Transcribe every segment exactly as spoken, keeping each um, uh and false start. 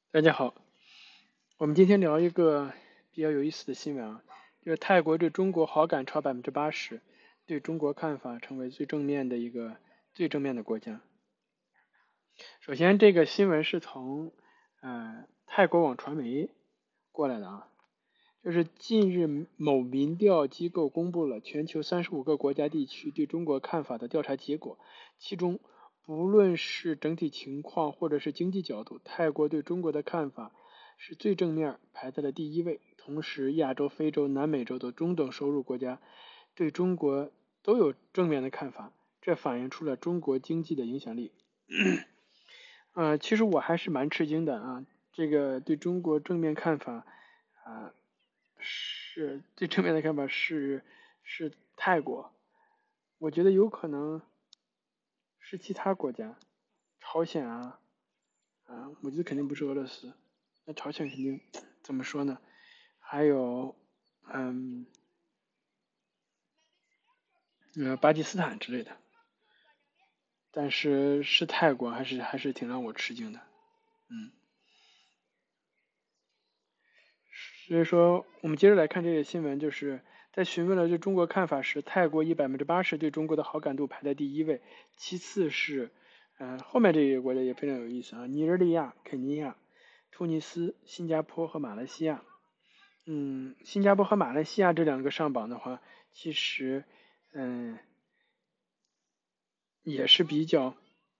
大家好，我们今天聊一个比较有意思的新闻啊，就是泰国对中国好感超百分之八十，对中国看法成为最正面的一个最正面的国家。首先，这个新闻是从呃泰国网传媒过来的啊，就是近日某民调机构公布了全球三十五个国家地区对中国看法的调查结果，其中不论是整体情况或者是经济角度，泰国对中国的看法是最正面，排在了第一位。同时，亚洲、非洲、南美洲的中等收入国家对中国都有正面的看法，这反映出了中国经济的影响力。呃，其实我还是蛮吃惊的啊，这个对中国正面看法啊，是最正面的看法是是泰国，我觉得有可能是其他国家，朝鲜啊，啊，我觉得肯定不是俄罗斯，那朝鲜肯定怎么说呢？还有，嗯，呃，巴基斯坦之类的，但是是泰国还是还是挺让我吃惊的，嗯。所以说，我们接着来看这个新闻，就是在询问了对中国看法时，泰国以百分之八十对中国的好感度排在第一位，其次是，嗯、呃，后面这个国家也非常有意思啊，尼日利亚、肯尼亚、突尼斯、新加坡和马来西亚。嗯，新加坡和马来西亚这两个上榜的话，其实，嗯，也是比较，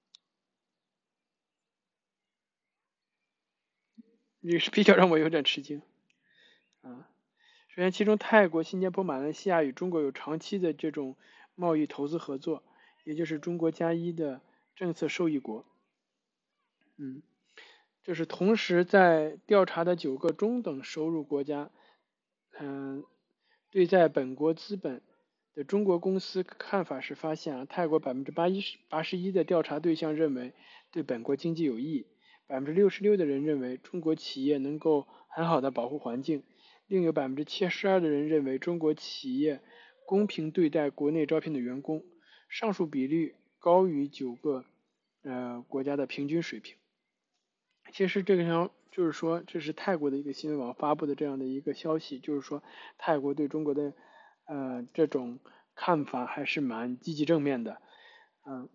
也是比较让我有点吃惊啊。首先，其中泰国、新加坡、马来西亚与中国有长期的这种贸易投资合作，也就是中国加一的政策受益国。嗯，就是同时在调查的九个中等收入国家，嗯，对在本国资本的中国公司看法是发现啊，泰国百分之八一八十一的调查对象认为对本国经济有益，百分之六十六的人认为中国企业能够很好的保护环境，另有百分之七十二的人认为中国企业公平对待国内招聘的员工，上述比率高于九个呃国家的平均水平。其实这个条就是说，这是泰国的一个新闻网发布的这样的一个消息，就是说泰国对中国的呃这种看法还是蛮积极正面的。嗯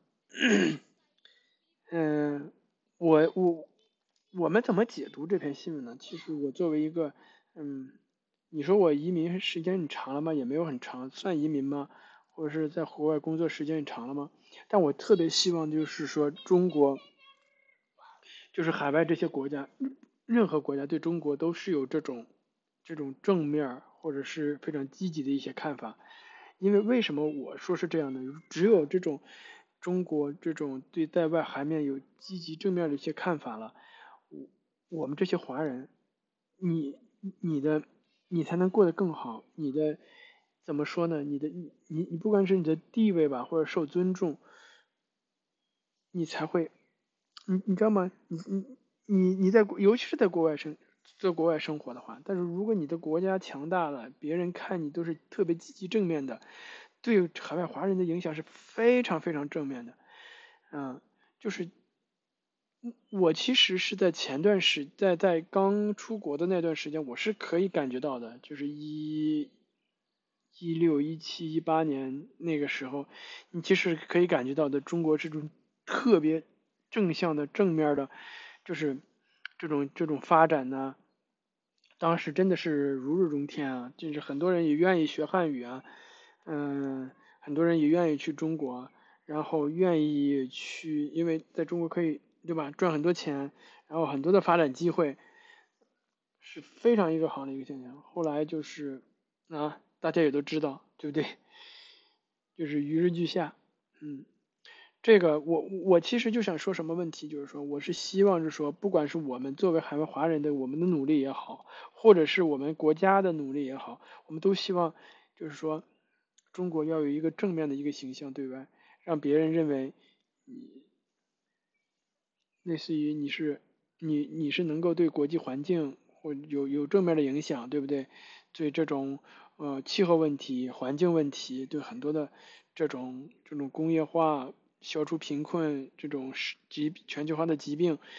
嗯，我我我们怎么解读这篇新闻呢？其实我作为一个嗯，你说我移民时间很长了吗？也没有很长，算移民吗？或者是在国外工作时间很长了吗？但我特别希望就是说中国。就是海外这些国家，任何国家对中国都是有这种这种正面或者是非常积极的一些看法。因为为什么我说是这样的？只有这种中国这种对在外海面有积极正面的一些看法了，我我们这些华人，你你的你才能过得更好，你的怎么说呢？你的你你你不管是你的地位吧，或者受尊重，你才会你你知道吗？你你你你在国，尤其是在国外生，在国外生活的话，但是如果你的国家强大了，别人看你都是特别积极正面的，对海外华人的影响是非常非常正面的。嗯，就是我其实是在前段时，在在刚出国的那段时间，我是可以感觉到的，就是一一六、一七、一八年那个时候，你其实可以感觉到的，中国这种特别正向的、正面的，就是这种这种发展呢，当时真的是如日中天啊，就是很多人也愿意学汉语啊，嗯，很多人也愿意去中国，然后愿意去，因为在中国可以，对吧，赚很多钱，然后很多的发展机会，是非常一个好的一个现象。后来就是啊，大家也都知道，对不对？就是与日俱下，嗯。这个我我其实就想说什么问题，就是说我是希望是说，不管是我们作为海外华人的我们的努力也好，或者是我们国家的努力也好，我们都希望就是说中国要有一个正面的一个形象对外，让别人认为你类似于你是你你是能够对国际环境或有有正面的影响，对不对？对这种呃气候问题、环境问题，对很多的这种这种工业化、消除贫困这种疾全球化的疾病，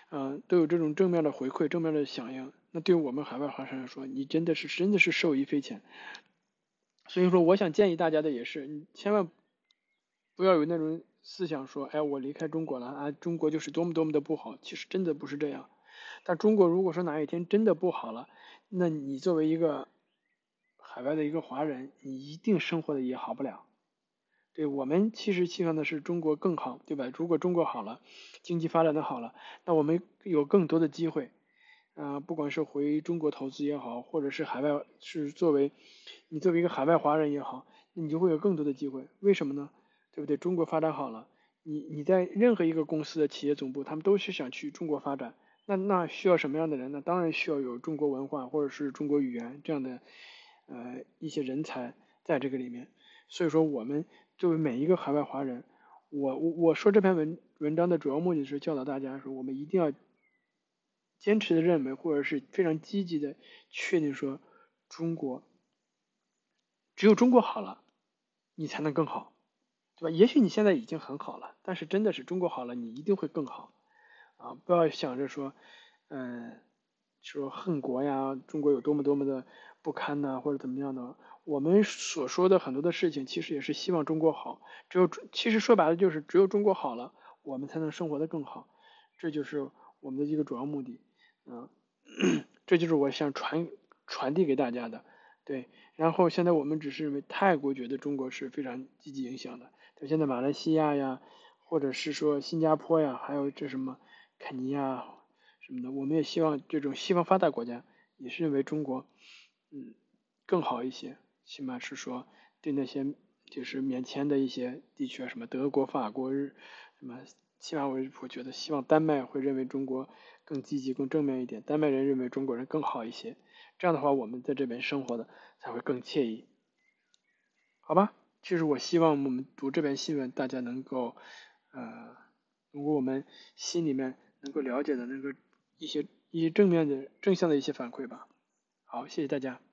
嗯、呃，都有这种正面的回馈、正面的响应，那对于我们海外华人来说，你真的是真的是受益匪浅。所以说，我想建议大家的也是，你千万不要有那种思想说，哎，我离开中国了啊，中国就是多么多么的不好。其实真的不是这样。但中国如果说哪一天真的不好了，那你作为一个海外的一个华人，你一定生活的也好不了。对，我们其实希望的是中国更好，对吧？如果中国好了，经济发展的好了，那我们有更多的机会，啊、呃不管是回中国投资也好，或者是海外是作为你作为一个海外华人也好，那你就会有更多的机会。为什么呢？对不对？中国发展好了，你你在任何一个公司的企业总部，他们都是想去中国发展，那那需要什么样的人呢？当然需要有中国文化或者是中国语言这样的呃一些人才在这个里面。所以说，我们作为每一个海外华人，我我我说这篇文文章的主要目的是教导大家说，我们一定要坚持的认为，或者是非常积极的确定说，中国只有中国好了，你才能更好，对吧？也许你现在已经很好了，但是真的是中国好了，你一定会更好啊！不要想着说，嗯、说恨国呀，中国有多么多么的不堪呐、或者怎么样的。我们所说的很多的事情，其实也是希望中国好。只有其实说白了就是只有中国好了，我们才能生活的更好。这就是我们的一个主要目的。嗯，这就是我想传传递给大家的。对，然后现在我们只是认为泰国觉得中国是非常积极影响的，但现在马来西亚呀，或者是说新加坡呀，还有这什么肯尼亚什么的，我们也希望这种西方发达国家也是认为中国嗯更好一些，起码是说对那些就是免签的一些地区啊，什么德国、法国、日什么，起码我我觉得希望丹麦会认为中国更积极、更正面一点，丹麦人认为中国人更好一些，这样的话我们在这边生活的才会更惬意，好吧？这是我希望我们读这篇新闻，大家能够呃，通过我们心里面能够了解的那个一些一些正面的正向的一些反馈吧。好，谢谢大家。